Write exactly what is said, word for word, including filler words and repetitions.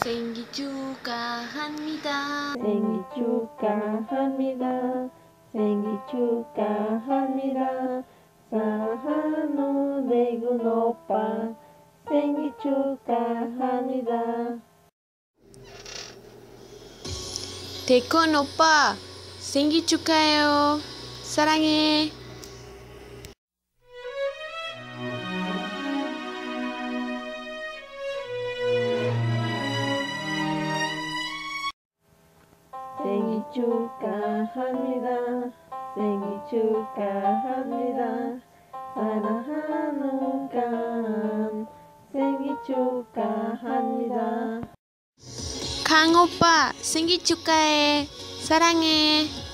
생일 축하합니다. 생일 축하합니다. 생일 축하합니다. 사랑하는 대근 오빠 생일 축하합니다. 대건 오빠 생일 축하해요. 사랑해. 생일 축하합니다. 생일 축하합니다. 사랑하는 강 생일 축하합니다. 강 오빠 생일 축하해. 사랑해.